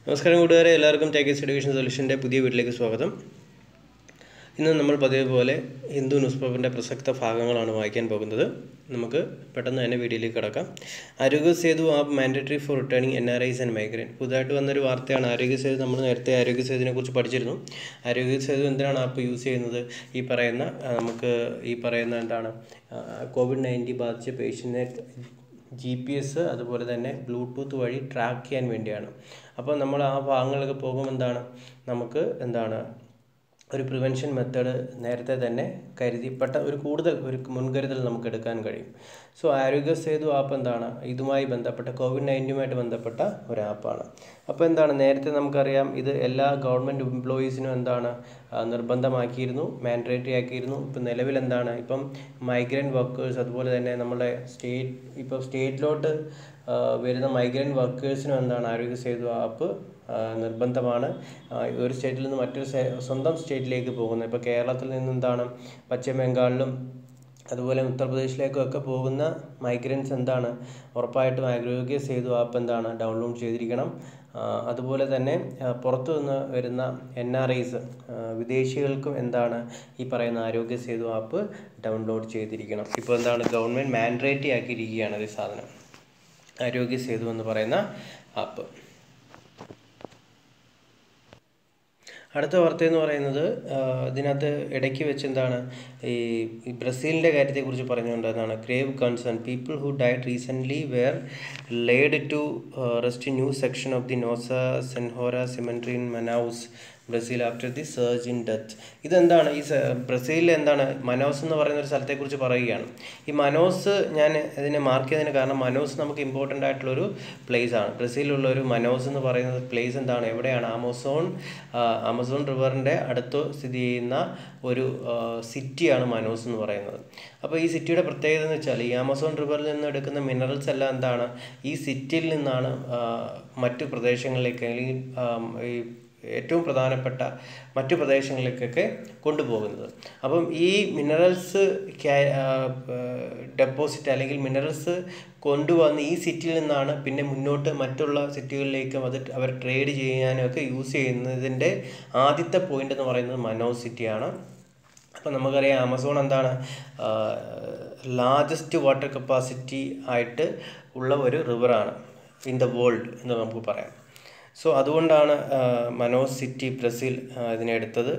നമസ്കാരം കൂട്ടുകാരെ, എല്ലാവർക്കും ടേക്കേഴ്സ് എഡ്യൂക്കേഷൻ സൊല്യൂഷൻ്റെ പുതിയ വീട്ടിലേക്ക് സ്വാഗതം. ഇന്ന് നമ്മൾ പതിവ് പോലെ ഹിന്ദു ന്യൂസ് പേപ്പറിൻ്റെ പ്രസക്ത ഭാഗങ്ങളാണ് വായിക്കാൻ പോകുന്നത്. നമുക്ക് പെട്ടെന്ന് തന്നെ വീഡിയോയിലേക്ക് കിടക്കാം. Aarogya Setu app mandatory for returning NRIs and migrant. പുതുതായിട്ട് വന്നൊരു വാർത്തയാണ് ആരോഗ്യ സേതു. നമ്മൾ നേരത്തെ ആരോഗ്യ സേതുവിനെ കുറിച്ച് പഠിച്ചിരുന്നു. ആരോഗ്യ സേതു എന്തിനാണ് ആപ്പ് യൂസ് ചെയ്യുന്നത്? ഈ പറയുന്ന എന്താണ് COVID-19 ബാധിച്ച പേഷ്യൻറ്റിനെ GPS അതുപോലെ തന്നെ ബ്ലൂടൂത്ത് വഴി ട്രാക്ക് ചെയ്യാൻ വേണ്ടിയാണ്. അപ്പോൾ നമ്മൾ ആ ഭാഗങ്ങളിലൊക്കെ പോകുമ്പോൾ നമുക്ക് ഒരു പ്രിവെൻഷൻ മെത്തേഡ് നേരത്തെ തന്നെ കരുതിപ്പെട്ട ഒരു മുൻകരുതൽ നമുക്ക് എടുക്കാൻ കഴിയും. സോ ആരോഗ്യ സേതു ആപ്പ് ഇതുമായി ബന്ധപ്പെട്ട COVID-19 ബന്ധപ്പെട്ട ഒരു ആപ്പാണ്. അപ്പോൾ നേരത്തെ നമുക്കറിയാം, ഇത് എല്ലാ ഗവൺമെൻറ് എംപ്ലോയീസിനും നിർബന്ധമാക്കിയിരുന്നു, മാൻഡേറ്ററി ആക്കിയിരുന്നു. ഇപ്പം നിലവിൽ ഇപ്പം മൈഗ്രൻ്റ് വർക്കേഴ്സ് അതുപോലെ തന്നെ നമ്മുടെ സ്റ്റേറ്റിലോട്ട് വരുന്ന മൈഗ്രൻ്റ് വർക്കേഴ്സിനും ആരോഗ്യ സേതു ആപ്പ് നിർബന്ധമാണ്. ഒരു സ്റ്റേറ്റിൽ നിന്ന് മറ്റൊരു സ്വന്തം സ്റ്റേറ്റിലേക്ക് പോകുന്നത്, ഇപ്പോൾ കേരളത്തിൽ നിന്ന് പശ്ചിമ ബംഗാളിലും അതുപോലെ ഉത്തർപ്രദേശിലേക്കൊക്കെ പോകുന്ന മൈഗ്രൻസ് ഉറപ്പായിട്ടും ആരോഗ്യ സേതു ആപ്പ് ഡൗൺലോഡ് ചെയ്തിരിക്കണം. അതുപോലെ തന്നെ പുറത്തു നിന്ന് വരുന്ന NRIs വിദേശികൾക്കും ഈ പറയുന്ന ആരോഗ്യ സേതു ആപ്പ് ഡൗൺലോഡ് ചെയ്തിരിക്കണം. ഇപ്പോൾ ഗവൺമെൻറ് മാൻഡേറ്ററി ആക്കിയിരിക്കുകയാണ് ഈ സാധനം, ആരോഗ്യ സേതു എന്ന് പറയുന്ന ആപ്പ്. അടുത്ത വാർത്ത എന്ന് പറയുന്നത്, ഇതിനകത്ത് ഇടയ്ക്ക് വെച്ച് ഈ ബ്രസീലിൻ്റെ കാര്യത്തെക്കുറിച്ച് പറഞ്ഞുകൊണ്ട് grave concern people who died recently were laid to rest new section of the Nossa Senhora cemetery in Manaus Brazil after the surge in death. ഇതെന്താണ് ഈ ബ്രസീലിൽ മനോസ് എന്ന് പറയുന്ന ഒരു സ്ഥലത്തെക്കുറിച്ച് പറയുകയാണ്. ഈ മനോസ് ഞാൻ ഇതിനെ മാർക്ക് ചെയ്തതിന് കാരണം, മനോസ് നമുക്ക് ഇമ്പോർട്ടൻ്റ് ആയിട്ടുള്ളൊരു പ്ലേസ് ആണ്. ബ്രസീലിലുള്ള ഒരു മനോസ് എന്ന് പറയുന്ന പ്ലേസ് എവിടെയാണ്? ആമസോൺ റിവറിൻ്റെ അടുത്ത് സ്ഥിതി ചെയ്യുന്ന ഒരു സിറ്റിയാണ് മനോസ് എന്ന് പറയുന്നത്. അപ്പോൾ ഈ സിറ്റിയുടെ പ്രത്യേകത എന്ന് വെച്ചാൽ, ഈ ആമസോൺ റിവറിൽ നിന്ന് എടുക്കുന്ന മിനറൽസ് എല്ലാം ഈ സിറ്റിയിൽ നിന്നാണ് മറ്റു പ്രദേശങ്ങളിലേക്ക്, അല്ലെങ്കിൽ ഈ ഏറ്റവും പ്രധാനപ്പെട്ട മറ്റു പ്രദേശങ്ങളിലേക്കൊക്കെ കൊണ്ടുപോകുന്നത്. അപ്പം ഈ മിനറൽസ് ഡെപ്പോസിറ്റ് അല്ലെങ്കിൽ മിനറൽസ് കൊണ്ടുവന്ന് ഈ സിറ്റിയിൽ നിന്നാണ് പിന്നെ മുന്നോട്ട് മറ്റുള്ള സിറ്റികളിലേക്കും അവർ ട്രേഡ് ചെയ്യാനും ഒക്കെ യൂസ് ചെയ്യുന്നതിൻ്റെ ആദ്യത്തെ പോയിന്റ് എന്ന് പറയുന്നത് മനോസ് സിറ്റിയാണ്. അപ്പം നമുക്കറിയാം, ആമസോൺ ലാർജസ്റ്റ് വാട്ടർ കപ്പാസിറ്റി ആയിട്ട് ഉള്ള ഒരു റിവറാണ് ഇൻ ദ വേൾഡ് എന്ന് നമുക്ക് പറയാം. സോ അതുകൊണ്ടാണ് മനോസ് സിറ്റി ബ്രസീൽ ഇതിനെ എടുത്തത്.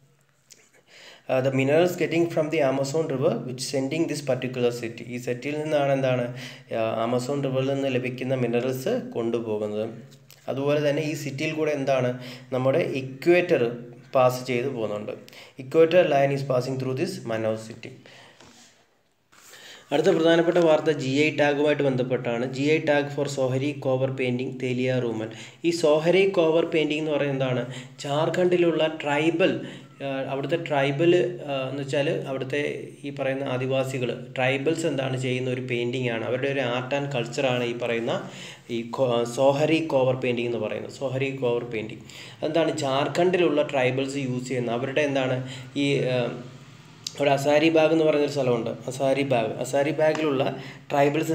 The minerals getting from the Amazon river which sending this particular city. ഈ സിറ്റിയിൽ നിന്നാണ് ആമസോൺ റിവറിൽ നിന്ന് ലഭിക്കുന്ന മിനറൽസ് കൊണ്ടുപോകുന്നത്. അതുപോലെ തന്നെ ഈ സിറ്റിയിൽ കൂടെ നമ്മുടെ ഇക്വേറ്റർ പാസ് ചെയ്ത് പോകുന്നുണ്ട്. Equator line is passing through this Manaus city. അടുത്ത പ്രധാനപ്പെട്ട വാർത്ത GI ടാഗുമായിട്ട് ബന്ധപ്പെട്ടാണ്. GI tag for Sohrai Khovar painting Telia Rumal. ഈ സോഹരി കോവർ പെയിൻറ്റിംഗ് എന്ന് പറയുന്നത് ജാർഖണ്ഡിലുള്ള അവിടുത്തെ ട്രൈബൽ എന്ന് വെച്ചാൽ അവിടുത്തെ ഈ പറയുന്ന ആദിവാസികൾ ട്രൈബൽസ് ചെയ്യുന്ന ഒരു പെയിൻറ്റിംഗ് ആണ്. അവരുടെ ഒരു ആർട്ട് ആൻഡ് കൾച്ചറാണ് ഈ പറയുന്ന സോഹരി കോവർ പെയിൻറ്റിംഗ് എന്ന് പറയുന്നത്. സോഹരി കോവർ പെയിൻറ്റിംഗ് ജാർഖണ്ഡിലുള്ള ട്രൈബൽസ് യൂസ് ചെയ്യുന്ന അവരുടെ ഈ അവിടെ അസാരിബാഗ് എന്ന് പറയുന്നൊരു സ്ഥലമുണ്ട്. അസാരിബാഗിലുള്ള ട്രൈബൽസ്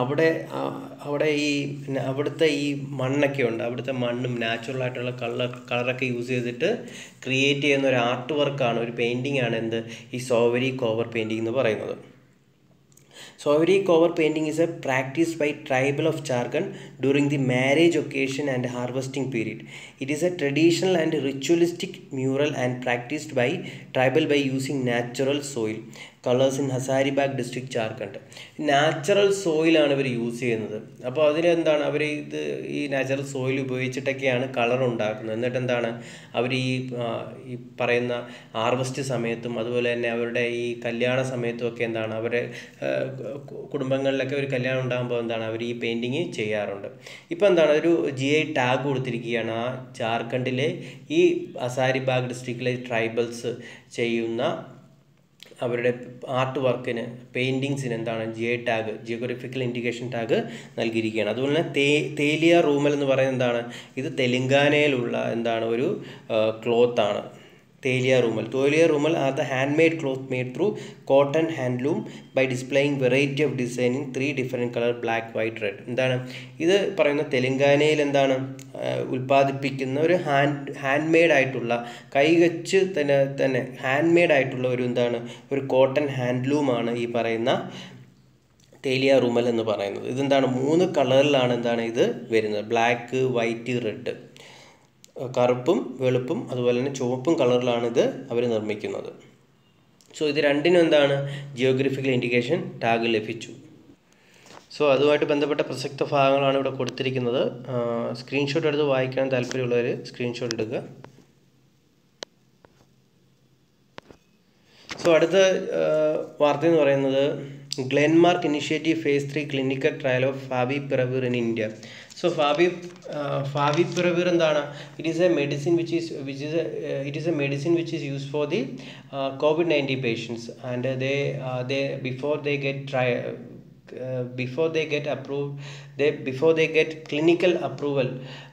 അവിടുത്തെ ഈ മണ്ണൊക്കെ ഉണ്ട്. അവിടുത്തെ മണ്ണും നാച്ചുറലായിട്ടുള്ള കളറൊക്കെ യൂസ് ചെയ്തിട്ട് ക്രിയേറ്റ് ചെയ്യുന്ന ഒരു ആർട്ട് വർക്കാണ്, ഒരു പെയിൻറ്റിംഗ് ആണ് ഈ സോഹരി കോവർ പെയിൻറ്റിംഗ് എന്ന് പറയുന്നത്. Sohri cover painting is a practice by tribal of Jharkhand during the marriage occasion and harvesting period. It is a traditional and ritualistic mural and practiced by tribal by using natural soil colors in Hazaribagh district, Jharkhand. Natural സോയിലാണ് ഇവർ use ചെയ്യുന്നത്. അപ്പോൾ അവർ ഈ natural soil ഉപയോഗിച്ചിട്ടൊക്കെയാണ് colour ഉണ്ടാക്കുന്നത്. എന്നിട്ട് അവർ ഈ പറയുന്ന harvest സമയത്തും അതുപോലെ തന്നെ അവരുടെ ഈ കല്യാണ സമയത്തും ഒക്കെ അവരുടെ കുടുംബങ്ങളിലൊക്കെ ഒരു കല്യാണം ഉണ്ടാകുമ്പോൾ അവർ ഈ പെയിൻറ്റിങ് ചെയ്യാറുണ്ട്. ഇപ്പോൾ ഒരു GI ടാഗ് കൊടുത്തിരിക്കുകയാണ്. ആ ജാർഖണ്ഡിലെ ഈ ഹസാരിബാഗ് ഡിസ്ട്രിക്റ്റിലെ ട്രൈബൽസ് ചെയ്യുന്ന അവരുടെ ആർട്ട് വർക്കിന്, പെയിൻറ്റിങ്സിന് GI tag, geographical indication tag നൽകിയിരിക്കുകയാണ്. അതുപോലെ തന്നെ തേലിയ റൂമൽ എന്ന് പറയുന്നത് ഇത് തെലുങ്കാനയിലുള്ള ഒരു ക്ലോത്താണ്. Thelia Rumal. Thelia Rumal are the handmade cloth made through cotton handloom by displaying variety of design in 3 different color black, white, red. എന്താണ് ഇത് പറയുന്ന തെലങ്കാനയിൽ എന്താണ് ഉൽപ്പാദിപ്പിക്കുന്ന ഒരു ഹാൻഡ് മെയ്ഡ് ആയിട്ടുള്ള കൈവച്ച് തന്നെ ഹാൻഡ് മെയ്ഡ് ആയിട്ടുള്ള ഒരു എന്താണ് ഒരു കോട്ടൺ ഹാൻഡ്ലൂമാണ് ഈ പറയുന്ന തേലിയ റുമൽ എന്ന് പറയുന്നത്. ഇതെന്താണ് 3 കളറിലാണ് എന്താണ് ഇത് വരുന്നത്, ബ്ലാക്ക്, വൈറ്റ്, റെഡ്. കറുപ്പും വെളുപ്പും അതുപോലെ തന്നെ ചുവപ്പും കളറിലാണ് ഇത് അവർ നിർമ്മിക്കുന്നത്. സോ ഇത് രണ്ടിനും എന്താണ് ജിയോഗ്രഫിക്കൽ ഇൻഡിക്കേഷൻ ടാഗ് ലഭിച്ചു. സോ അതുമായിട്ട് ബന്ധപ്പെട്ട പ്രസക്ത ഭാഗങ്ങളാണ് ഇവിടെ കൊടുത്തിരിക്കുന്നത്. സ്ക്രീൻഷോട്ട് എടുത്ത് വായിക്കാൻ താല്പര്യമുള്ളവർ സ്ക്രീൻഷോട്ട് എടുക്കുക. സോ അടുത്ത വാർത്ത എന്ന് പറയുന്നത് Glenmark initiative phase 3 clinical trial of favipiravir in India. So favipiravir എന്താണ്? It is a medicine it is a medicine which is used for the COVID-19 patients, and before they get approved, before they get clinical approval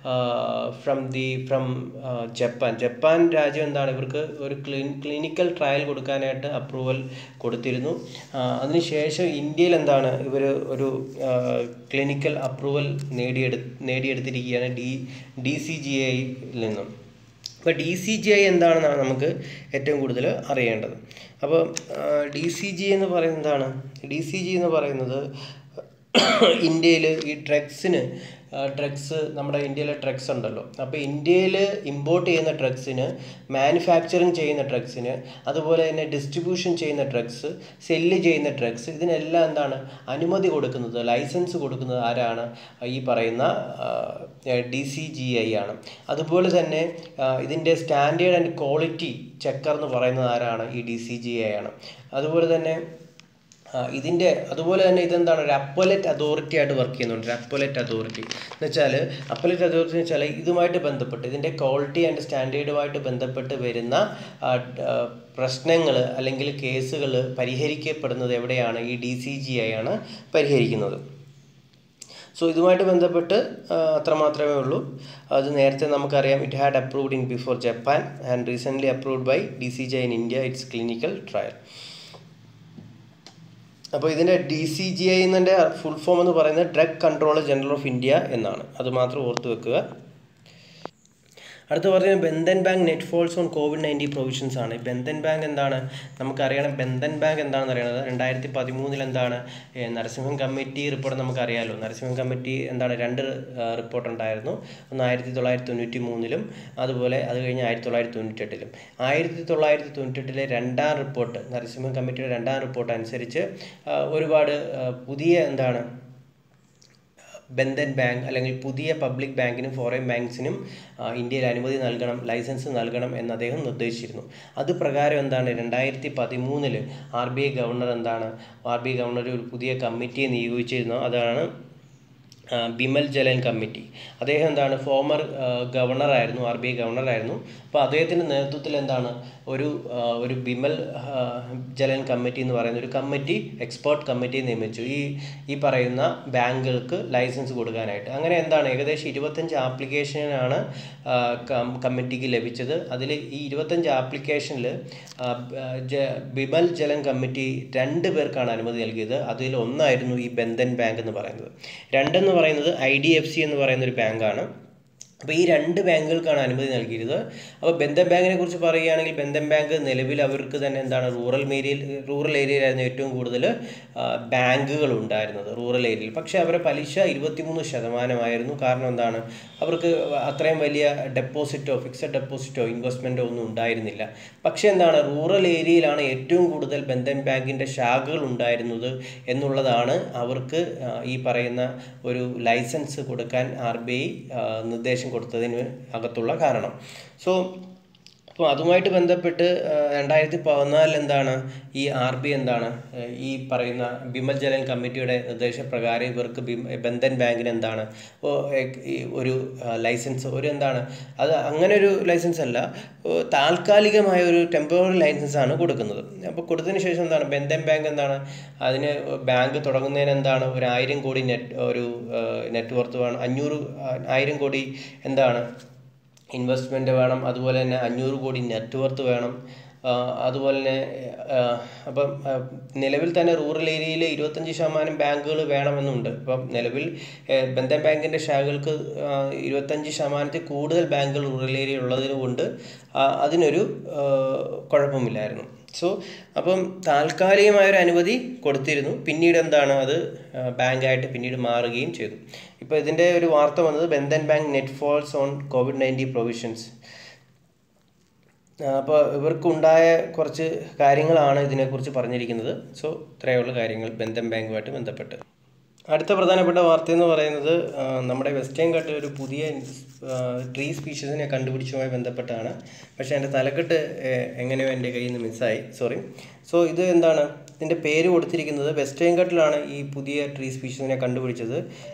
from Japan രാജ്യം എന്താണ് ഇവർക്ക് ഒരു clinical trial കൊടുക്കാനായിട്ട് approval കൊടുത്തിരുന്നു. അതിനുശേഷം ഇന്ത്യയിൽ എന്താണ് ഇവർ ഒരു ക്ലിനിക്കൽ അപ്രൂവൽ നേടിയെടുത്തിരിക്കുകയാണ് DCGI നിന്നും. അപ്പോൾ DCGI എന്താണെന്നാണ് നമുക്ക് ഏറ്റവും കൂടുതൽ അറിയേണ്ടത്. അപ്പോൾ DCGI എന്ന് പറയുന്നത് എന്താണ്? DCGI എന്ന് പറയുന്നത് ഇന്ത്യയിൽ ഈ ഡ്രഗ്സ് നമ്മുടെ ഇന്ത്യയിലെ ഡ്രഗ്സ് ഉണ്ടല്ലോ, അപ്പോൾ ഇന്ത്യയിൽ ഇമ്പോർട്ട് ചെയ്യുന്ന ഡ്രഗ്സിന്, മാനുഫാക്ചറിങ് ചെയ്യുന്ന ഡ്രഗ്സിന്, അതുപോലെ തന്നെ ഡിസ്ട്രിബ്യൂഷൻ ചെയ്യുന്ന ഡ്രഗ്സ്, സെല്ല് ചെയ്യുന്ന ഡ്രഗ്സ്, ഇതിനെല്ലാം എന്താണ് അനുമതി കൊടുക്കുന്നത്, ലൈസൻസ് കൊടുക്കുന്നത് ആരാണ്? ഈ പറയുന്ന DCGI ആണ്. അതുപോലെ തന്നെ ഇതിൻ്റെ സ്റ്റാൻഡേർഡ് ആൻഡ് ക്വാളിറ്റി ചെക്കർ എന്ന് പറയുന്നത് ആരാണ്? ഈ DCGI ആണ്. അതുപോലെ തന്നെ ഇതെന്താണ് ഒരു അപ്പലേറ്റ് അതോറിറ്റി ആയിട്ട് വർക്ക് ചെയ്യുന്നുണ്ട്. അപ്പലേറ്റ് അതോറിറ്റി എന്ന് വെച്ചാൽ ഇതുമായിട്ട് ബന്ധപ്പെട്ട് ഇതിൻ്റെ ക്വാളിറ്റി ആൻഡ് സ്റ്റാൻഡേർഡുമായിട്ട് ബന്ധപ്പെട്ട് വരുന്ന പ്രശ്നങ്ങൾ അല്ലെങ്കിൽ കേസുകൾ പരിഹരിക്കപ്പെടുന്നത് എവിടെയാണ്? ഈ DCGI ആണ് പരിഹരിക്കുന്നത്. സോ ഇതുമായിട്ട് ബന്ധപ്പെട്ട് അത്രമാത്രമേ ഉള്ളൂ. അത് നേരത്തെ നമുക്കറിയാം, it had approved in before Japan and recently approved by DCGI in India it's clinical trial. അപ്പോൾ ഇതിൻ്റെ DCGI എന്നതിൻ്റെ ഫുൾ ഫോം എന്ന് പറയുന്നത് drug controller general of India എന്നാണ്. അത് മാത്രം ഓർത്ത് വെക്കുക. അടുത്ത പറയുന്നത് Bandhan bank net falls on COVID-19 provisions ആണ്. ബന്ധൻ ബാങ്ക് എന്താണ് നമുക്കറിയണം. ബന്ധൻ ബാങ്ക് എന്താണെന്ന് അറിയണത് 2013 എന്താണ് നരസിംഹം കമ്മിറ്റി റിപ്പോർട്ട് നമുക്കറിയാമല്ലോ. നരസിംഹം കമ്മിറ്റി എന്താണ് 2 റിപ്പോർട്ട് ഉണ്ടായിരുന്നു. ഒന്ന് 1993 അതുപോലെ അത് കഴിഞ്ഞ് 1998. 1998 2ാം റിപ്പോർട്ട്, നരസിംഹം കമ്മിറ്റിയുടെ 2ാം റിപ്പോർട്ട് അനുസരിച്ച് ഒരുപാട് പുതിയ എന്താണ് ബന്ധൻ ബാങ്ക് അല്ലെങ്കിൽ പുതിയ പബ്ലിക് ബാങ്കിനും ഫോറിൻ ബാങ്ക്സിനും ഇന്ത്യയിൽ അനുമതി നൽകണം, ലൈസൻസ് നൽകണം എന്ന് അദ്ദേഹം നിർദ്ദേശിച്ചിരുന്നു. അത് പ്രകാരം എന്താണ് 2013 RBI ഗവർണർ ഒരു പുതിയ കമ്മിറ്റിയെ നിയോഗിച്ചിരുന്നു. അതാണ് ബിമൽ ജലൻ കമ്മിറ്റി. അദ്ദേഹം എന്താണ് ഫോമർ ഗവർണറായിരുന്നു, RBI ഗവർണറായിരുന്നു. അപ്പോൾ അദ്ദേഹത്തിൻ്റെ നേതൃത്വത്തിൽ എന്താണ് ഒരു ബിമൽ ജലൻ കമ്മിറ്റി എന്ന് പറയുന്ന ഒരു കമ്മിറ്റി, എക്സ്പേർട്ട് കമ്മിറ്റി നിയമിച്ചു ഈ പറയുന്ന ബാങ്കുകൾക്ക് ലൈസൻസ് കൊടുക്കാനായിട്ട്. അങ്ങനെ എന്താണ് ഏകദേശം 25 ആപ്ലിക്കേഷനാണ് കമ്മിറ്റിക്ക് ലഭിച്ചത്. അതിൽ ഈ 25 ആപ്ലിക്കേഷനിൽ ബിമൽ ജലൻ കമ്മിറ്റി 2 പേർക്കാണ് അനുമതി നൽകിയത്. അതിൽ ഒന്നായിരുന്നു ഈ ബന്ധൻ ബാങ്ക് എന്ന് പറയുന്നത്. 2 എന്ന് പറയുന്നത് IDFC എന്ന് പറയുന്ന ഒരു ബാങ്കാണ്. അപ്പോൾ ഈ 2 ബാങ്കുകൾക്കാണ് അനുമതി നൽകിയത്. അപ്പോൾ ബന്ധൻ ബാങ്കിനെ കുറിച്ച് പറയുകയാണെങ്കിൽ ബന്ധൻ ബാങ്ക് നിലവിൽ അവർക്ക് തന്നെ എന്താണ് റൂറൽ ഏരിയയിലായിരുന്നു ഏറ്റവും കൂടുതൽ ബാങ്കുകൾ ഉണ്ടായിരുന്നത്, റൂറൽ ഏരിയയിൽ. പക്ഷേ അവരുടെ പലിശ 23%. കാരണം എന്താണ് അവർക്ക് അത്രയും വലിയ ഫിക്സഡ് ഡെപ്പോസിറ്റോ ഇൻവെസ്റ്റ്മെൻറ്റോ ഒന്നും ഉണ്ടായിരുന്നില്ല. പക്ഷേ എന്താണ് റൂറൽ ഏരിയയിലാണ് ഏറ്റവും കൂടുതൽ ബന്ധൻ ബാങ്കിൻ്റെ ശാഖകൾ ഉണ്ടായിരുന്നത് എന്നുള്ളതാണ് അവർക്ക് ഈ പറയുന്ന ഒരു ലൈസൻസ് കൊടുക്കാൻ RBI നിർദ്ദേശം കൊടുത്തതിന് അകത്തുള്ള കാരണം. അപ്പോൾ അതുമായിട്ട് ബന്ധപ്പെട്ട് 2014 എന്താണ് ഈ RBI എന്താണ് ഈ പറയുന്ന ബിമൽ ജലൻ കമ്മിറ്റിയുടെ നിർദ്ദേശപ്രകാരം ഇവർക്ക് ബന്ധൻ ബാങ്കിന് എന്താണ് ഒരു ലൈസൻസ് അത് അങ്ങനെ ഒരു ലൈസൻസ് അല്ല, താൽക്കാലികമായ ഒരു ടെമ്പററി ലൈസൻസാണ് കൊടുക്കുന്നത്. അപ്പോൾ കൊടുത്തതിന് ശേഷം എന്താണ് ബന്ധൻ ബാങ്ക് അതിന് ബാങ്ക് തുടങ്ങുന്നതിന് ഒരു 1000 കോടി നെറ്റ് വർത്ത് വേണം. 500,000 കോടി ഇൻവെസ്റ്റ്മെൻറ്റ് വേണം, അതുപോലെ തന്നെ 500 കോടി നെറ്റ് വർത്ത് വേണം. അതുപോലെ തന്നെ അപ്പം നിലവിൽ തന്നെ റൂറൽ ഏരിയയിൽ 25% ബാങ്കുകൾ വേണമെന്നുണ്ട്. ഇപ്പം നിലവിൽ ബന്ധൻ ബാങ്കിൻ്റെ ശാഖകൾക്ക് 25% കൂടുതൽ ബാങ്കുകൾ റൂറൽ ഏരിയ ഉള്ളതിന് കൊണ്ട് അതിനൊരു കുഴപ്പമില്ലായിരുന്നു. അപ്പം താൽക്കാലികമായൊരു അനുമതി കൊടുത്തിരുന്നു. പിന്നീട് എന്താണ് അത് ബാങ്കായിട്ട് പിന്നീട് മാറുകയും ചെയ്തു. ഇപ്പോൾ ഇതിൻ്റെ ഒരു വാർത്ത വന്നത് Bandhan bank net falls on COVID-19 provisions. അപ്പോൾ ഇവർക്കുണ്ടായ കുറച്ച് കാര്യങ്ങളാണ് ഇതിനെക്കുറിച്ച് പറഞ്ഞിരിക്കുന്നത്. ഇത്രയുള്ള കാര്യങ്ങൾ ബന്ധൻ ബാങ്കുമായിട്ട് ബന്ധപ്പെട്ട്. അടുത്ത പ്രധാനപ്പെട്ട വാർത്ത എന്ന് പറയുന്നത് നമ്മുടെ വെസ്റ്റേൺ ഘട്ടിൽ ഒരു പുതിയ ട്രീ സ്പീഷീസിനെ കണ്ടുപിടിച്ചുമായി ബന്ധപ്പെട്ടാണ്. പക്ഷേ എൻ്റെ തലക്കെട്ട് എങ്ങനെയോ എൻ്റെ കയ്യിൽ നിന്ന് മിസ്സായി, സോറി. ഇത് എന്താണ്, ഇതിൻ്റെ പേര് കൊടുത്തിരിക്കുന്നത് വെസ്റ്റേൺ ഘട്ടിലാണ് ഈ പുതിയ ട്രീ സ്പീഷീസിനെ കണ്ടുപിടിച്ചത്.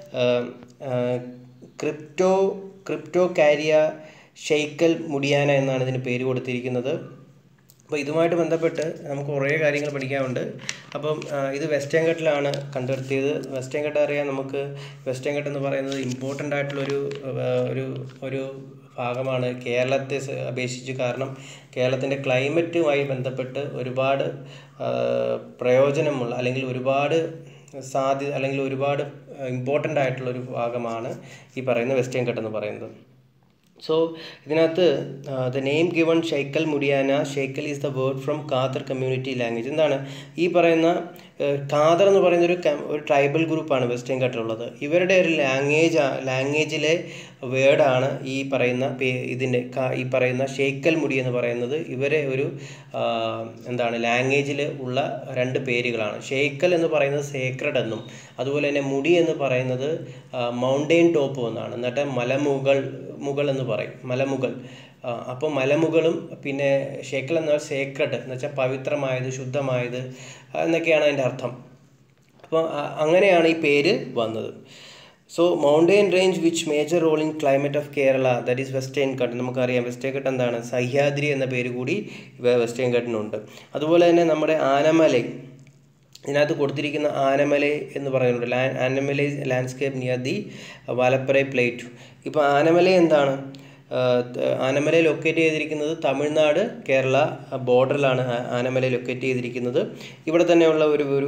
ക്രിപ്റ്റോകാരിയ ഷെയ്ക്കൽ മുഡിയാന എന്നാണ് ഇതിന് പേര് കൊടുത്തിരിക്കുന്നത്. അപ്പോൾ ഇതുമായിട്ട് ബന്ധപ്പെട്ട് നമുക്ക് കുറേ കാര്യങ്ങൾ പഠിക്കാനുണ്ട്. അപ്പം ഇത് വെസ്റ്റേൺ ഘട്ടിലാണ് കണ്ടെത്തിയത്. വെസ്റ്റേൺ ഘട്ട് അറിയാം നമുക്ക്. വെസ്റ്റേൺ ഘട്ട് എന്ന് പറയുന്നത് ഇമ്പോർട്ടൻ്റ് ആയിട്ടുള്ളൊരു ഒരു ഭാഗമാണ് കേരളത്തെ അപേക്ഷിച്ച്. കാരണം കേരളത്തിൻ്റെ ക്ലൈമറ്റുമായി ബന്ധപ്പെട്ട് ഒരുപാട് പ്രയോജനമുള്ള അല്ലെങ്കിൽ ഒരുപാട് സാധ്യത അല്ലെങ്കിൽ ഒരുപാട് ഇമ്പോർട്ടൻ്റ് ആയിട്ടുള്ളൊരു ഭാഗമാണ് ഈ പറയുന്ന വെസ്റ്റേൺ ഘട്ട് എന്ന് പറയുന്നത്. ഇതിനകത്ത് the name given Sheikal Mudiyana. Sheikal is the word from Kadar community language. എന്താണ് ഈ പറയുന്ന ഖാദർ എന്ന് പറയുന്ന ഒരു ട്രൈബൽ ഗ്രൂപ്പാണ് വെസ്റ്റേൺ ഘട്ടിലുള്ളത്. ഇവരുടെ ഒരു ലാംഗ്വേജിലെ വേർഡാണ് ഈ പറയുന്ന ഈ പറയുന്ന ഷെയ്ക്കൽ മുടി എന്ന് പറയുന്നത്. ഇവരെ ഒരു ലാംഗ്വേജിൽ ഉള്ള 2 പേരുകളാണ്. ഷെയ്ക്കൽ എന്ന് പറയുന്നത് സേക്രഡ് എന്നും, അതുപോലെ തന്നെ മുടി എന്ന് പറയുന്നത് മൗണ്ടെയിൻ ടോപ്പ് എന്നാണ്. എന്നിട്ട് മുകൾ എന്ന് പറയും, മലമുകൾ. അപ്പോൾ മലമുകളും പിന്നെ ഷെയ്ക്കൽ എന്നാൽ സേക്രഡ് എന്ന് വെച്ചാൽ പവിത്രമായത്, ശുദ്ധമായത് എന്നൊക്കെയാണ് അതിൻ്റെ അർത്ഥം. അപ്പോൾ അങ്ങനെയാണ് ഈ പേര് വന്നത്. Mountain range which major role in climate of Kerala, that is Western Ghat. നമുക്കറിയാം വെസ്റ്റേൺ ഘട്ട് എന്താണ്, സഹ്യാദ്രി എന്ന പേര് കൂടി വെസ്റ്റേൺ ഘട്ടിനുണ്ട്. അതുപോലെ തന്നെ നമ്മുടെ ആനമലൈ, ഇതിനകത്ത് കൊടുത്തിരിക്കുന്ന ആനമലൈ എന്ന് പറയുന്നുണ്ട്. Anamalai landscape near the Valparai plate. ഇപ്പോൾ ആനമലൈ എന്താണ്, ആനമലൈ ലൊക്കേറ്റ് ചെയ്തിരിക്കുന്നത് തമിഴ്നാട് കേരള ബോർഡറിലാണ് ആനമലൈ ലൊക്കേറ്റ് ചെയ്തിരിക്കുന്നത്. ഇവിടെ തന്നെയുള്ള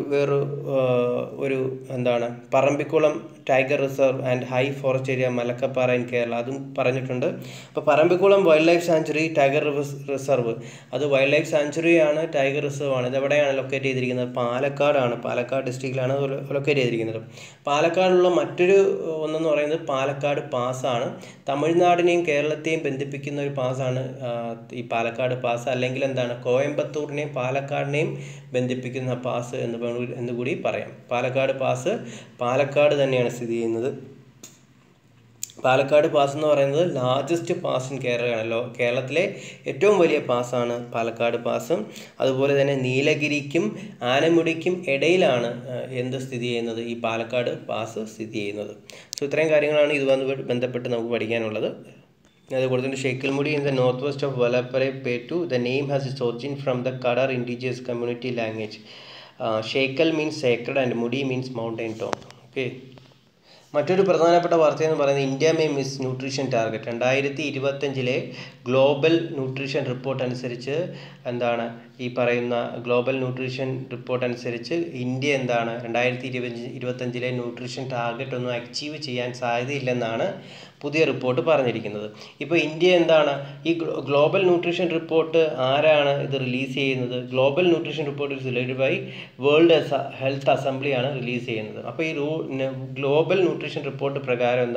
ഒരു Parambikulam tiger reserve and high forest area Malakkappara in Kerala, അതും പറഞ്ഞിട്ടുണ്ട്. അപ്പോൾ Parambikulam wildlife sanctuary, tiger reserve, അത് വൈൽഡ് ലൈഫ് സാങ്ച്വറിയാണ്, ടൈഗർ റിസർവ് ആണ്. ഇതെവിടെയാണ് ലൊക്കേറ്റ് ചെയ്തിരിക്കുന്നത്? പാലക്കാടാണ്. പാലക്കാട് ഡിസ്ട്രിക്റ്റിലാണ് ലൊക്കേറ്റ് ചെയ്തിരിക്കുന്നത്. പാലക്കാടുള്ള മറ്റൊരു ഒന്നെന്ന് പറയുന്നത് പാലക്കാട് പാസ്സാണ്. തമിഴ്നാടിനെയും കേരളത്തെയും ബന്ധിപ്പിക്കുന്ന ഒരു പാസ്സാണ് ഈ പാലക്കാട് പാസ്. അല്ലെങ്കിൽ കോയമ്പത്തൂരിനെയും പാലക്കാടിനെയും ബന്ധിപ്പിക്കുന്ന പാസ് എന്ന് കൂടി പറയാം. പാലക്കാട് പാസ് പാലക്കാട് തന്നെയാണ് സ്ഥിതി ചെയ്യുന്നത്. പാലക്കാട് പാസ് എന്ന് പറയുന്നത് ലാർജസ്റ്റ് പാസ് ഇൻ കേരളയാണല്ലോ. കേരളത്തിലെ ഏറ്റവും വലിയ പാസ്സാണ് പാലക്കാട് പാസ്. അതുപോലെ തന്നെ നീലഗിരിക്കും ആനമുടിക്കും ഇടയിലാണ് സ്ഥിതി ചെയ്യുന്നത്? ഈ പാലക്കാട് പാസ് സ്ഥിതി ചെയ്യുന്നത്. ഇത്രയും കാര്യങ്ങളാണ് ഇതുമായി ബന്ധപ്പെട്ട് നമുക്ക് പഠിക്കാനുള്ളത്. അതുപോലെ തന്നെ Sheikal Mudi in the north west of Valparai plateau. The name has its origin from the Kadar indigenous community language. Sheikal means sacred and Mudi means mountain top. Okay. മറ്റൊരു പ്രധാനപ്പെട്ട വാർത്ത എന്ന് പറയുന്നത് India may miss nutrition target. 2025 global nutrition report അനുസരിച്ച് ഈ പറയുന്ന global nutrition report അനുസരിച്ച് India 2025 nutrition target ഒന്നും അച്ചീവ് ചെയ്യാൻ സാധ്യതയില്ലെന്നാണ് പുതിയ റിപ്പോർട്ട് പറഞ്ഞിരിക്കുന്നത്. ഇപ്പോൾ ഇന്ത്യ ഈ ഗ്ലോബൽ ന്യൂട്രീഷൻ റിപ്പോർട്ട് ആരാണ് ഇത് റിലീസ് ചെയ്യുന്നത്? Global nutrition report is related by world health അസംബ്ലിയാണ് റിലീസ് ചെയ്യുന്നത്. അപ്പോൾ ഈ ഗ്ലോബൽ ന്യൂട്രീഷൻ റിപ്പോർട്ട് പ്രകാരം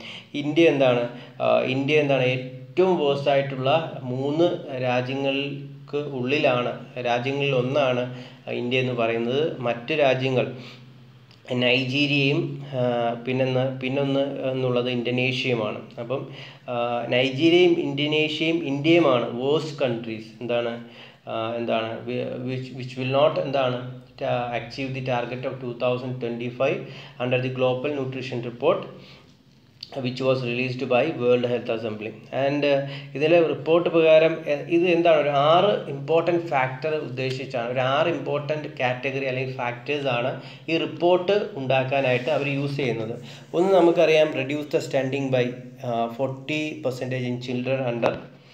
ഇന്ത്യ ഏറ്റവും വേഴ്സ്റ്റ് ആയിട്ടുള്ള 3 രാജ്യങ്ങൾക്ക് രാജ്യങ്ങളിൽ ഒന്നാണ് ഇന്ത്യ എന്ന് പറയുന്നത്. മറ്റ് രാജ്യങ്ങൾ നൈജീരിയയും പിന്നൊന്ന് എന്നുള്ളത് ഇന്തോനേഷ്യയുമാണ്. അപ്പം നൈജീരിയയും ഇന്തോനേഷ്യയും ഇന്ത്യയുമാണ് worst countries. Which will not achieve the target of 2025 under the global nutrition report which was released by World Health Assembly. And ഇതിലെ റിപ്പോർട്ട് പ്രകാരം ഇത് ഒരു 6 ഇമ്പോർട്ടൻറ്റ് ഫാക്ടർ ഉദ്ദേശിച്ചാണ്, ഒരു 6 ഇമ്പോർട്ടൻറ്റ് കാറ്റഗറി അല്ലെങ്കിൽ ഫാക്ടേഴ്സാണ് ഈ റിപ്പോർട്ട് ഉണ്ടാക്കാനായിട്ട് അവർ യൂസ് ചെയ്യുന്നത്. ഒന്ന് നമുക്കറിയാം, reduce the stunting by 40% in children under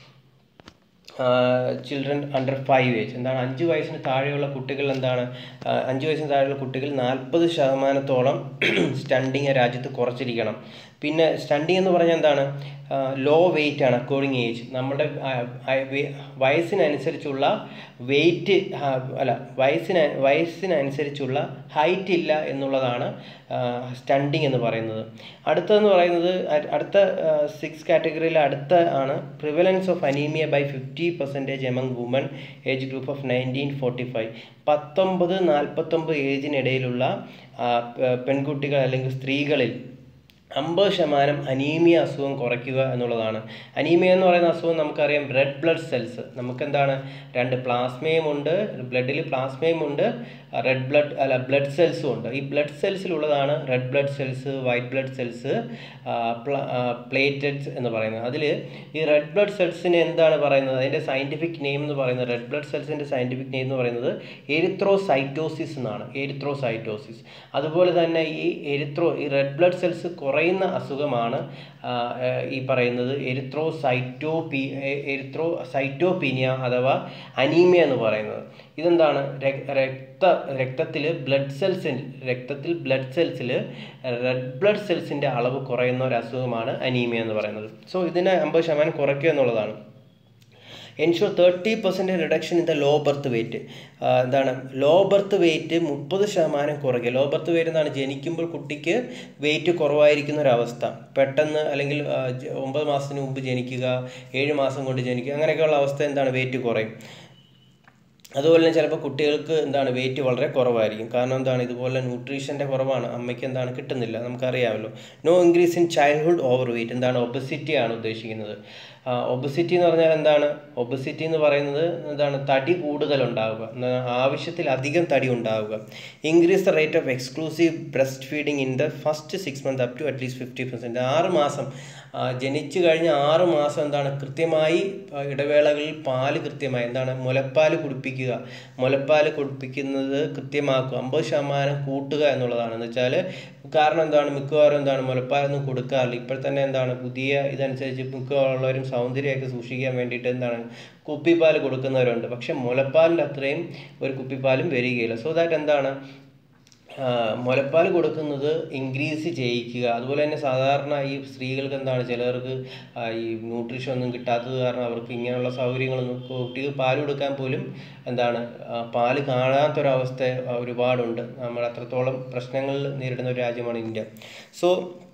5 age. എന്താണ് 5 വയസ്സിന് താഴെയുള്ള കുട്ടികൾ എന്താണ് 5 വയസ്സിന് താഴെയുള്ള കുട്ടികൾ 40% സ്റ്റണ്ടിങ് രാജ്യത്ത് കുറച്ചിരിക്കണം. പിന്നെ സ്റ്റണ്ടിങ് എന്ന് പറഞ്ഞാൽ എന്താണ് ലോ വെയിറ്റ് ആണ് അക്കോർഡിംഗ് ഏജ്. നമ്മുടെ വയസ്സിനനുസരിച്ചുള്ള വെയിറ്റ് വയസ്സിനനുസരിച്ചുള്ള ഹൈറ്റ് ഇല്ല എന്നുള്ളതാണ് സ്റ്റണ്ടിങ് എന്ന് പറയുന്നത്. അടുത്തതെന്ന് പറയുന്നത് അടുത്ത 6 കാറ്റഗറിയിൽ അടുത്ത ആണ് prevalence of anaemia by 50% among women age group of 1945. 19-49 ഏജിനിടയിലുള്ള പെൺകുട്ടികൾ അല്ലെങ്കിൽ സ്ത്രീകളിൽ 50% അനീമിയ അസുഖം കുറയ്ക്കുക എന്നുള്ളതാണ്. അനീമിയ എന്ന് പറയുന്ന അസുഖം നമുക്കറിയാം റെഡ് ബ്ലഡ് സെൽസ്. നമുക്കെന്താണ് 2 പ്ലാസ്മയും ഉണ്ട്, ബ്ലഡിൽ പ്ലാസ്മയും ഉണ്ട്, ബ്ലഡ് സെൽസും ഉണ്ട്. ഈ ബ്ലഡ് സെൽസിലുള്ളതാണ് red blood cells, white blood cells, platelets എന്ന് പറയുന്നത്. അതിൽ ഈ റെഡ് ബ്ലഡ് സെൽസിന് എന്താണ് പറയുന്നത്, അതിൻ്റെ സയൻറ്റിഫിക് നെയിം എന്ന് പറയുന്നത്, റെഡ് ബ്ലഡ് സെൽസിൻ്റെ സയൻറ്റിഫിക് നെയിം എന്ന് പറയുന്നത് എരിത്രോസൈറ്റോസിസ് എന്നാണ്. എരിത്രോസൈറ്റോസിസ്. അതുപോലെ തന്നെ ഈ റെഡ് ബ്ലഡ് സെൽസ് കുറയുന്ന അസുഖമാണ് ഈ പറയുന്നത് എരിത്രോസൈറ്റോപീനിയ അഥവാ അനീമിയ എന്ന് പറയുന്നത്. ഇതെന്താണ് രക്തത്തിൽ ബ്ലഡ് സെൽസിൽ റെഡ് ബ്ലഡ് സെൽസിൻ്റെ അളവ് കുറയുന്ന ഒരു അസുഖമാണ് അനീമിയ എന്ന് പറയുന്നത്. സോ ഇതിനെ 50% കുറയ്ക്കുക എന്നുള്ളതാണ്. Ensure 30% reduction in the low birth weight. എന്താണ് ലോ ബർത്ത് വെയിറ്റ് 30% കുറയ്ക്കുക. ലോ ബർത്ത് വെയിറ്റ് എന്താണ് ജനിക്കുമ്പോൾ കുട്ടിക്ക് വെയിറ്റ് കുറവായിരിക്കുന്ന ഒരവസ്ഥ. പെട്ടെന്ന് അല്ലെങ്കിൽ 9 മാസത്തിന് മുമ്പ് ജനിക്കുക, 7 മാസം കൊണ്ട് ജനിക്കുക, അങ്ങനെയൊക്കെയുള്ള അവസ്ഥ എന്താണ് വെയിറ്റ് കുറയും. അതുപോലെ തന്നെ ചിലപ്പോൾ കുട്ടികൾക്ക് എന്താണ് വെയിറ്റ് വളരെ കുറവായിരിക്കും. കാരണം എന്താണ് ഇതുപോലെ ന്യൂട്രീഷൻ്റെ കുറവാണ്, അമ്മയ്ക്ക് എന്താണ് കിട്ടുന്നില്ല, നമുക്കറിയാമല്ലോ. No increase in childhood overweight. എന്താണ് ഒബസിറ്റി ആണ് ഉദ്ദേശിക്കുന്നത്. ഒബസിറ്റി എന്ന് പറഞ്ഞാൽ എന്താണ്, ഒബസിറ്റി എന്ന് പറയുന്നത് എന്താണ് തടി കൂടുതലുണ്ടാവുക, ആവശ്യത്തിലധികം തടി ഉണ്ടാവുക. Increase the rate of exclusive breastfeeding in the first 6 months up to at least 50%. 6 മാസം ജനിച്ചു കഴിഞ്ഞ 6 മാസം എന്താണ് കൃത്യമായി ഇടവേളകളിൽ പാല് കൃത്യമായി എന്താണ് മുലപ്പാൽ കുടിപ്പിക്കുന്നത് കൃത്യമാക്കുക. 50% കൂട്ടുക എന്നുള്ളതാണ്. എന്ന് വെച്ചാൽ കാരണം എന്താണ് മിക്കവാറും എന്താണ് മുലപ്പാലൊന്നും കൊടുക്കാറില്ല. ഇപ്പോൾ തന്നെ എന്താണ് പുതിയ ഇതനുസരിച്ച് മിക്കവാറുള്ളവരും സൗന്ദര്യമൊക്കെ സൂക്ഷിക്കാൻ വേണ്ടിയിട്ട് എന്താണ് കുപ്പിപ്പാൽ കൊടുക്കുന്നവരുണ്ട്. പക്ഷെ മുലപ്പാലിൻ്റെ അത്രയും ഒരു കുപ്പിപ്പാലും വരികയില്ല. സോ ദാറ്റ് എന്താണ് മുലപ്പാൽ കൊടുക്കുന്നത് ഇൻക്രീസ് ചെയ്യിക്കുക. അതുപോലെ തന്നെ സാധാരണ ഈ സ്ത്രീകൾക്ക് എന്താണ് ചിലർക്ക് ഈ ന്യൂട്രീഷൻ ഒന്നും കിട്ടാത്തത് കാരണം അവർക്ക് ഇങ്ങനെയുള്ള സൗകര്യങ്ങളൊന്നും കുട്ടിക്ക് പാൽ കൊടുക്കാൻ പോലും എന്താണ് പാല് കാണാത്തൊരവസ്ഥ ഒരുപാടുണ്ട്. നമ്മൾ അത്രത്തോളം പ്രശ്നങ്ങൾ നേരിടുന്ന ഒരു രാജ്യമാണ് ഇന്ത്യ. സോ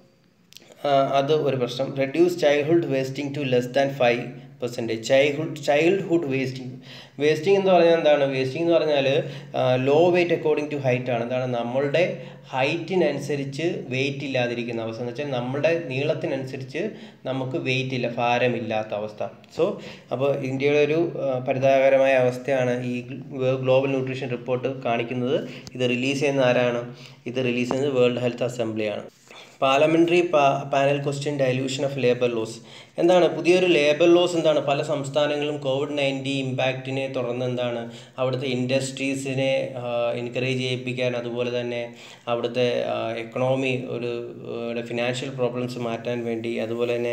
അത് ഒരു പ്രശ്നം. Reduce childhood wasting to less than 5%. Childhood wasting എന്ന് പറഞ്ഞാൽ എന്താണ്, വേസ്റ്റിംഗ് എന്ന് പറഞ്ഞാൽ low weight according to height ആണ്. എന്താണ് നമ്മളുടെ ഹൈറ്റിനനുസരിച്ച് വെയിറ്റ് ഇല്ലാതിരിക്കുന്ന അവസ്ഥ. എന്ന് വെച്ചാൽ നമ്മുടെ നീളത്തിനനുസരിച്ച് നമുക്ക് വെയിറ്റ് ഇല്ല, ഭാരമില്ലാത്ത അവസ്ഥ. സോ അപ്പോൾ ഇന്ത്യയുടെ ഒരു പരിതാപകരമായ അവസ്ഥയാണ് ഈ ഗ്ലോബൽ ന്യൂട്രീഷൻ റിപ്പോർട്ട് കാണിക്കുന്നത്. ഇത് റിലീസ് ചെയ്യുന്ന ആരാണ്, ഇത് റിലീസ് ചെയ്യുന്നത് വേൾഡ് ഹെൽത്ത് അസംബ്ലിയാണ്. Parliamentary panel question dilution of labour laws. എന്താണ് പുതിയൊരു ലേബർ ലോസ് എന്താണ് പല സംസ്ഥാനങ്ങളും COVID-19 ഇമ്പാക്റ്റിനെ തുടർന്ന് എന്താണ് അവിടുത്തെ ഇൻഡസ്ട്രീസിനെ എൻകറേജ് ചെയ്യിപ്പിക്കാൻ, അതുപോലെ തന്നെ അവിടുത്തെ എക്കണോമി ഫിനാൻഷ്യൽ പ്രോബ്ലംസ് മാറ്റാൻ വേണ്ടി, അതുപോലെ തന്നെ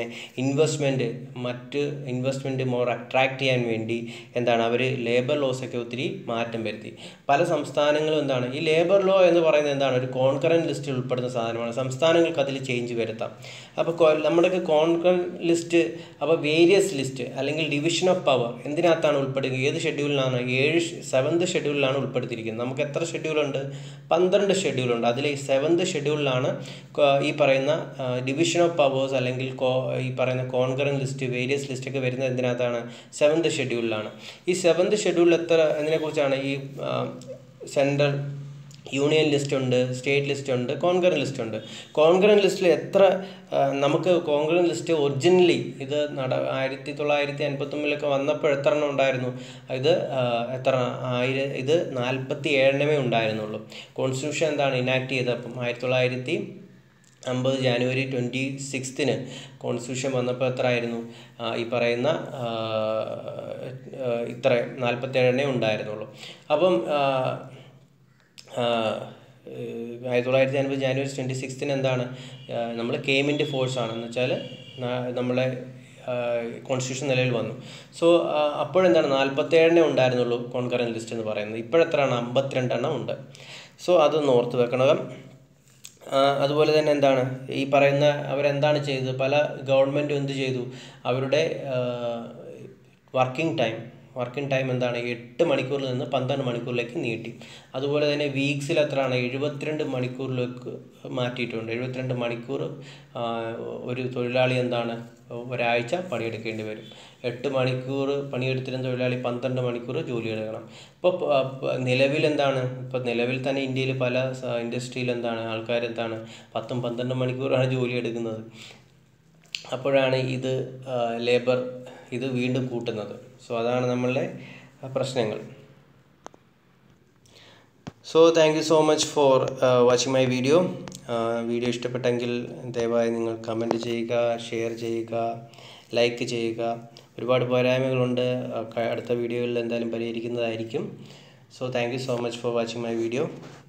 ഇൻവെസ്റ്റ്മെൻറ്റ് മോർ അട്രാക്റ്റ് ചെയ്യാൻ വേണ്ടി എന്താണ് അവർ ലേബർ ലോസൊക്കെ ഒത്തിരി മാറ്റം വരുത്തി. പല സംസ്ഥാനങ്ങളും എന്താണ് ഈ ലേബർ ലോ എന്ന് പറയുന്നത് എന്താണ് ഒരു കോൺകറൻറ്റ് ലിസ്റ്റിൽ ഉൾപ്പെടുന്ന സാധനമാണ്. സംസ്ഥാനങ്ങൾക്ക് അതിൽ ചേഞ്ച് വരുത്താം. അപ്പോൾ നമ്മുടെയൊക്കെ കോൺകറൻറ്റ് ലിസ്റ്റ്, അപ്പോൾ വേരിയസ് ലിസ്റ്റ് അല്ലെങ്കിൽ ഡിവിഷൻ ഓഫ് പവർ എന്തിനകത്താണ് ഉൾപ്പെടുക, ഏത് ഷെഡ്യൂളിലാണ് 7th ഷെഡ്യൂളിലാണ് ഉൾപ്പെടുത്തിയിരിക്കുന്നത്. നമുക്ക് എത്ര ഷെഡ്യൂളുണ്ട്, 12 ഷെഡ്യൂളുണ്ട്. അതിൽ 7th ഷെഡ്യൂളിലാണ് ഈ പറയുന്ന ഡിവിഷൻ ഓഫ് പവേഴ്സ് അല്ലെങ്കിൽ ഈ പറയുന്ന കോൺകറൻറ്റ് ലിസ്റ്റ്, വേരിയസ് ലിസ്റ്റൊക്കെ വരുന്നത് എന്തിനകത്താണ് 7th ഷെഡ്യൂളിലാണ്. ഈ 7th ഷെഡ്യൂളിൽ എന്തിനെക്കുറിച്ചാണ് ഈ സെൻട്രൽ യൂണിയൻ ലിസ്റ്റ് ഉണ്ട്, സ്റ്റേറ്റ് ലിസ്റ്റ് ഉണ്ട്, കോൺകറൻറ്റ് ലിസ്റ്റ് ഉണ്ട്. കോൺകറൻറ്റ് ലിസ്റ്റിൽ നമുക്ക് കോൺകറൻറ്റ് ലിസ്റ്റ് ഒറിജിനലി ഇത് 1959 വന്നപ്പോൾ എത്ര എണ്ണം ഉണ്ടായിരുന്നു, ഇത് 47 ഉണ്ടായിരുന്നുള്ളൂ. കോൺസ്റ്റിറ്റ്യൂഷൻ എന്താണ് ഇനാക്ട് ചെയ്തപ്പം 1950 ജാനുവരി 26 കോൺസ്റ്റിറ്റ്യൂഷൻ വന്നപ്പോൾ എത്ര ആയിരുന്നു, ഈ പറയുന്ന 47 ഉണ്ടായിരുന്നുള്ളൂ. അപ്പം 1950 ജാനുവരി 26 എന്താണ് നമ്മൾ കെയിം ഇൻ ഫോഴ്സ് ആണ്. എന്ന് വെച്ചാൽ നമ്മളെ കോൺസ്റ്റിറ്റ്യൂഷൻ നിലവിൽ വന്നു. സോ അപ്പോഴെന്താണ് 47 ഉണ്ടായിരുന്നുള്ളൂ കോൺകറൻറ്റ് ലിസ്റ്റ് എന്ന് പറയുന്നത്. ഇപ്പോഴെത്രയാണ്? 52 ഉണ്ട്. സോ അതൊന്ന് ഓർത്ത് വെക്കണം. അതുപോലെ തന്നെ എന്താണ് ഈ പറയുന്ന അവരെന്താണ് ചെയ്തത്? പല ഗവൺമെൻറ്റും എന്ത് ചെയ്തു? അവരുടെ വർക്കിംഗ് ടൈം എന്താണ് 8 മണിക്കൂറിൽ നിന്ന് 12 മണിക്കൂറിലേക്ക് നീട്ടി. അതുപോലെ തന്നെ വീക്സിൽ എത്രയാണ്? 72 മണിക്കൂറിലേക്ക് മാറ്റിയിട്ടുണ്ട്. 72 മണിക്കൂർ ഒരു തൊഴിലാളി എന്താണ് ഒരാഴ്ച പണിയെടുക്കേണ്ടി വരും. 8 മണിക്കൂർ പണിയെടുത്തിരുന്ന തൊഴിലാളി 12 മണിക്കൂർ ജോലി എടുക്കണം. ഇപ്പോൾ നിലവിലെന്താണ്? ഇപ്പോൾ നിലവിൽ തന്നെ ഇന്ത്യയിൽ പല ഇൻഡസ്ട്രിയിൽ എന്താണ് ആൾക്കാരെന്താണ് 10-12 മണിക്കൂറാണ് ജോലി എടുക്കുന്നത്. അപ്പോഴാണ് ഇത് ലേബർ ഇത് വീണ്ടും കൂട്ടുന്നത്. സോ അതാണ് നമ്മളുടെ പ്രശ്നങ്ങൾ. So thank you so much for watching my video. Video ഇഷ്ടപ്പെട്ടെങ്കിൽ ദയവായി നിങ്ങൾ കമൻറ്റ് ചെയ്യുക, ഷെയർ ചെയ്യുക, ലൈക്ക് ചെയ്യുക. ഒരുപാട് പോരായ്മകളുണ്ട്, അടുത്ത വീഡിയോകളിൽ എന്തായാലും പരിഹരിക്കുന്നതായിരിക്കും. So thank you so much for watching my video.